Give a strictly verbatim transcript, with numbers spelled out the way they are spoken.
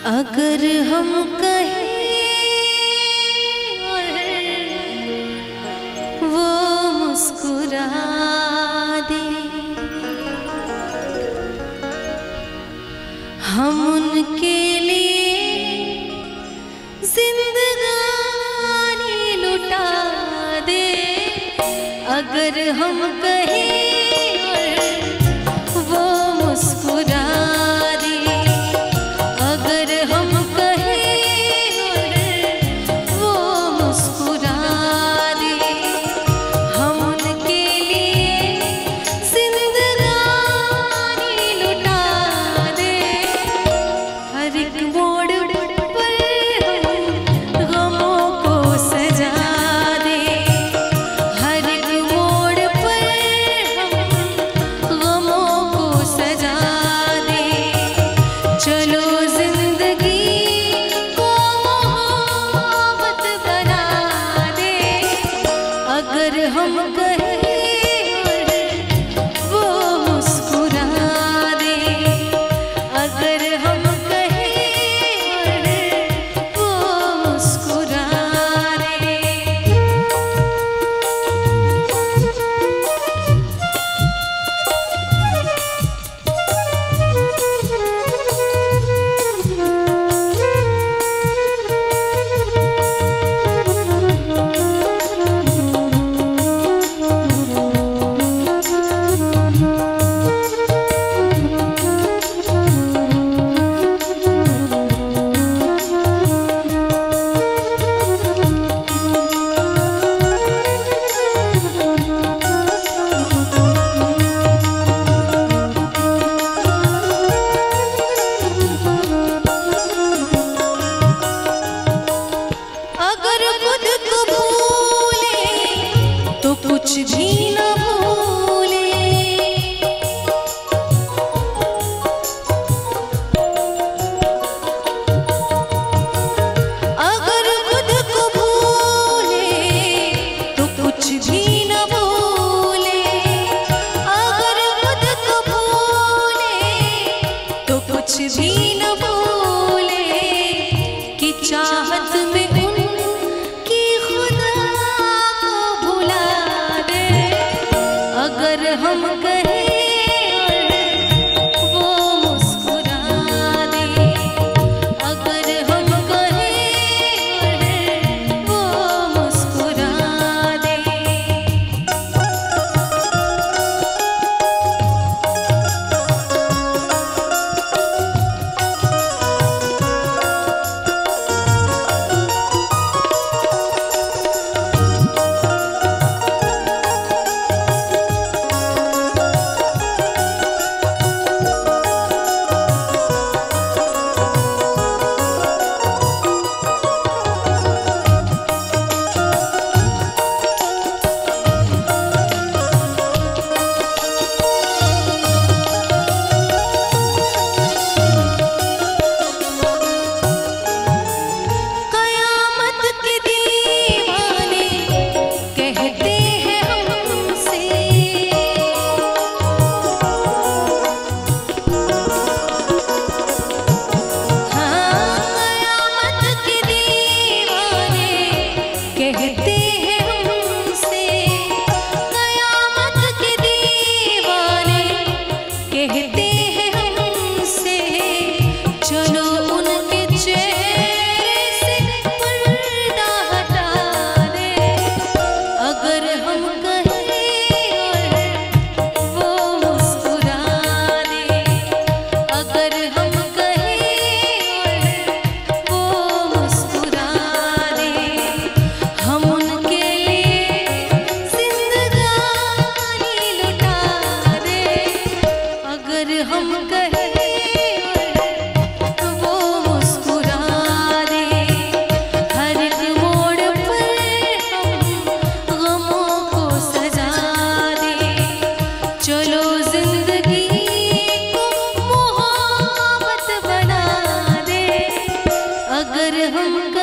अगर हम कहें और वो मुस्कुरा दे, हम उनके लिए जिंदगानी लुटा दे। अगर हम कहें और वो मुस्कुरा दे, अगर हम कहें और वो मुस्कुरा दे, हम उनके लिए जिंदगानी लुटा दे। हर एक मोड़ पर हम गमों को सजा दे, हर एक मोड़ पर हम गमों को सजा दे। चलो जिंदगी को मोहब्बत बना दे। अगर हम कहें और वो मुस्कुरा दे, अगर हम कहें और वो मुस्कुरा दे। अगर खुद को भूले तो कुछ भी न भूले, अगर खुद को भूले तो कुछ भी न भूले, अगर खुद को भूले तो कुछ भी न भूले। कि चाहत में उनकी खुदा को भुला दे। अगर हम कहें और वो मुस्कुरा दे, अगर हम कहें और वो मुस्कुरा दे। कयामत के दीवाने कहते हैं हमसे, हाँ कयामत के दीवाने कहते हैं हमसे, कयामत के दीवाने कहते हैं हमसे। चलो उनके चेहरे से पर्दा हटा दे। अगर हम कहें और वो मुस्कुरा दे, अगर हम कहें और वो मुस्कुरा दे, हम उनके लिए जिंदगानी लुटा दे। अगर हम कहें और वो मुस्कुरा दे, हर एक मोड़ पर हम गमों को सजा दे। चलो जिंदगी को मोहब्बत बना दे। अगर हम